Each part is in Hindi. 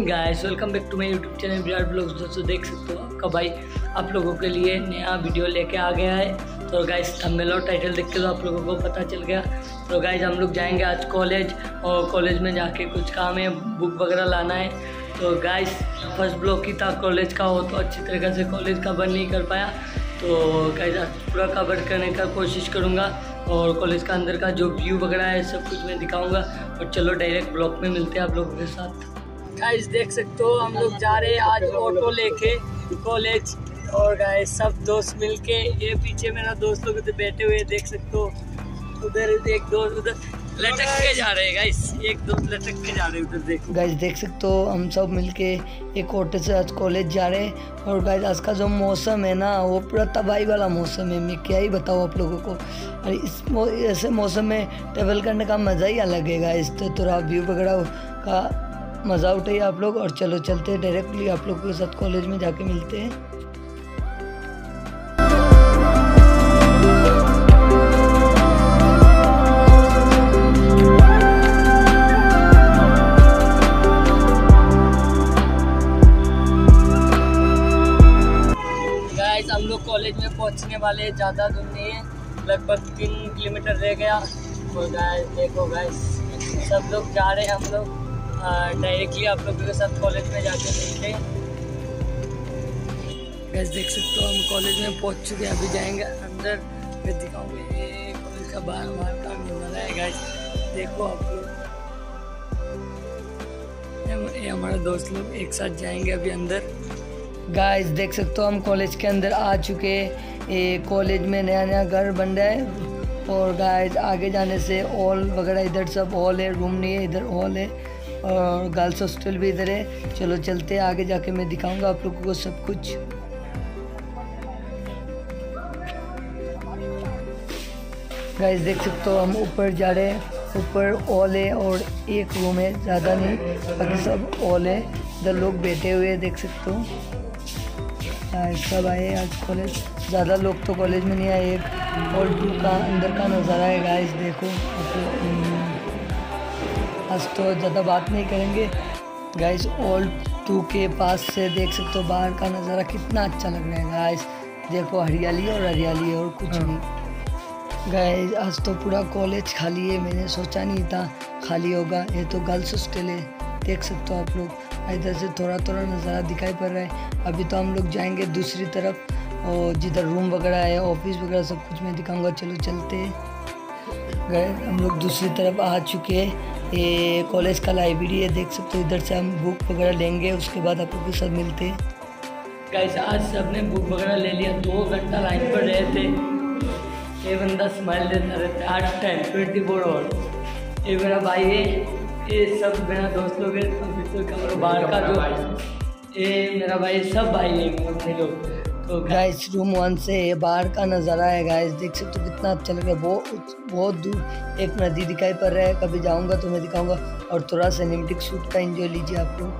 Morning guys, welcome back to my YouTube channel Virat vlogs. दोस्तों देख सकते हो आपका भाई आप लोगों के लिए नया वीडियो लेके आ गया है। तो गाइस थंबनेल और टाइटल देख के तो आप लोगों को पता चल गया। तो गाइस हम लोग जाएंगे आज कॉलेज, और कॉलेज में जाके कुछ काम है, बुक वगैरह लाना है। तो गाइस फर्स्ट ब्लॉग की था कॉलेज का, वो तो अच्छी तरीके से कॉलेज कवर नहीं कर पाया। तो गाइस आज पूरा कवर करने का कोशिश करूँगा, और कॉलेज का अंदर का जो व्यू वगैरह है सब कुछ मैं दिखाऊंगा। और चलो डायरेक्ट ब्लॉग में मिलते हैं आप लोगों के साथ। गाइस देख सकते हो हम लोग जा रहे हैं आज ऑटो लेके कॉलेज, और गाइस सब दोस्त मिलके, ये पीछे मेरा दोस्त लोग बैठे हुए देख सकते हो, उधर एक दोस्त उधर लटक के जा रहे हैं। गाइस एक दोस्त लटक के जा रहे हैं उधर, देखो गाइस देख सकते हो हम सब मिलके एक ऑटो से आज कॉलेज जा रहे हैं। और गाइस आज का जो मौसम है ना, वो पूरा तबाही वाला मौसम है, मैं क्या ही बताऊँ आप लोगों को। और इस ऐसे मौसम में ट्रेवल करने का मज़ा ही अलग है गाइस। तो थोड़ा व्यू वगैरह का मज़ा उठाइए आप लोग, और चलो चलते हैं डायरेक्टली आप लोगों के साथ कॉलेज में जाके मिलते हैं। गाइस हम लोग कॉलेज में पहुंचने वाले, ज़्यादा दूर नहीं है, लगभग 3 किलोमीटर रह गया। और गाइस देखो गाइस सब लोग जा रहे हैं, हम लोग डायरेक्टली आप लोगों के साथ कॉलेज में जाके मिलते हैं। गाइस देख सकते हो हम कॉलेज में पहुंच चुके हैं, अभी जाएंगे अंदर, मैं दिखाऊंगा ये कॉलेज का बाहर का नज़ारा है। गाइस देखो आप लोग, ये हमारे दोस्त लोग एक साथ जाएंगे अभी अंदर। गाइस देख सकते हो हम कॉलेज के अंदर आ चुके हैं। ये कॉलेज में नया नया घर बन रहा है, और गाइस आगे जाने से हॉल वगैरह, इधर सब हॉल है, रूम नहीं है, इधर हॉल है, और गर्ल्स हॉस्टल भी इधर है। चलो चलते हैं आगे, जाके मैं दिखाऊंगा आप लोगों को सब कुछ। गाइस देख सकते हो हम ऊपर जा रहे हैं, ऊपर हॉल है और एक रूम है, ज़्यादा नहीं, बाकी सब हॉल है। इधर लोग बैठे हुए हैं, देख सकते हो सब आए आज कॉलेज। ज़्यादा लोग तो कॉलेज में नहीं आए। एक हॉल 2 का अंदर का नज़ारा है गाइस, देखो। आज तो ज़्यादा बात नहीं करेंगे गाइस। हॉल 2 के पास से देख सकते हो बाहर का नज़ारा कितना अच्छा लग रहा है गाइस। देखो हरियाली और हरियाली, और कुछ नहीं गाइस। आज तो पूरा कॉलेज खाली है, मैंने सोचा नहीं था खाली होगा। ये तो गर्ल्स हॉस्टल है, देख सकते हो आप लोग। इधर से थोड़ा थोड़ा नज़ारा दिखाई पड़ रहा है। अभी तो हम लोग जाएंगे दूसरी तरफ, और जिधर रूम वगैरह है, ऑफिस वगैरह सब कुछ मैं दिखाऊंगा। चलो चलते गए, हम लोग दूसरी तरफ आ चुके हैं। ये कॉलेज का लाइब्रेरी है, देख सकते हो। इधर से हम बुक वगैरह लेंगे, उसके बाद आप लोग के साथ मिलते हैं। गाइस आज सबने बुक वगैरह ले लिया, 2 घंटा लाइन पर रहे थे। ये बंदा स्माइल देता रहता है 8 टाइम 24 आवर। ये मेरा भाई है, ये सब मेरा दोस्त लोग है। बाहर का जो ये मेरा भाई, सब भाई है मेरे लोग। तो गाइस रूम 1 से बाहर का नज़ारा है गाइस, देख सकते हो कितना अच्छा लग रहा है। बहुत दूर एक नदी दिखाई पड़ रहा है, कभी जाऊंगा तो मैं दिखाऊंगा। और थोड़ा सिनेमैटिक शूट का एंजॉय लीजिए आप लोग।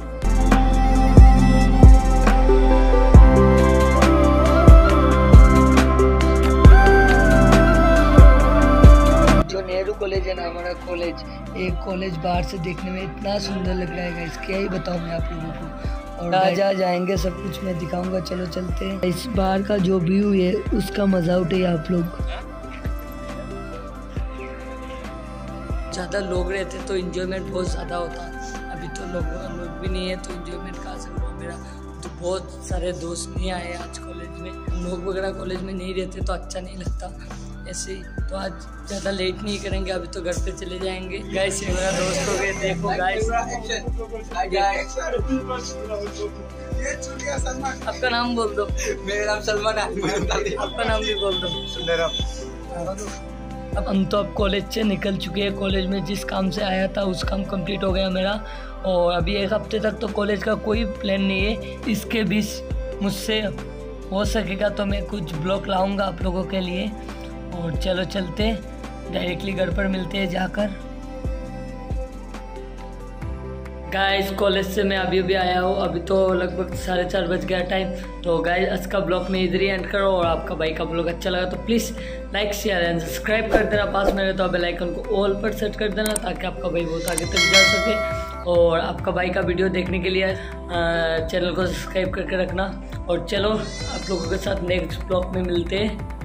नेहरू कॉलेज है ना हमारा कॉलेज, एक कॉलेज बाहर से देखने में इतना सुंदर लग रहा है गाइस, क्या ही बताऊं मैं आप लोगों को। और राजा जाएंगे सब कुछ मैं दिखाऊंगा, चलो चलते हैं। इस बाहर का जो व्यू है उसका मजा उठाइए आप लोग। ज़्यादा लोग रहते तो इंजॉयमेंट बहुत ज़्यादा होता, अभी तो लोग भी नहीं है, तो इंजॉयमेंट कहाँ से होगा। मेरा तो बहुत सारे दोस्त नहीं आए आज कॉलेज में, लोग वगैरह कॉलेज में नहीं रहते तो अच्छा नहीं लगता ऐसे ही। तो आज ज़्यादा लेट नहीं करेंगे, अभी तो घर पे चले जाएंगे। गाइस ये मेरा दोस्त हो गए, देखो गाइस। आपका नाम बोल दो। मेरा नाम सलमान है। आपका नाम भी बोल दो। अब हम तो अब कॉलेज से निकल चुके हैं। कॉलेज में जिस काम से आया था उस काम कंप्लीट हो गया मेरा, और अभी 1 हफ्ते तक तो कॉलेज का कोई प्लान नहीं है। इसके बीच मुझसे हो सकेगा तो मैं कुछ ब्लॉग लाऊंगा आप लोगों के लिए। और चलो चलते डायरेक्टली घर पर मिलते हैं जाकर। गाइस कॉलेज से मैं अभी आया हूँ, अभी तो लगभग 4:30 बज गया टाइम। तो गाइस आज का ब्लॉग में इधर ही एंड करो, और आपका भाई का ब्लॉग अच्छा लगा तो please like share and subscribe कर देना। पास में रहता बेल आइकन को ऑल पर सेट कर देना, ताकि आपका भाई बहुत आगे तक जा सके। और आपका भाई का वीडियो देखने के लिए चैनल को सब्सक्राइब करके रखना। और चलो आप लोगों के साथ नेक्स्ट ब्लॉग में मिलते हैं।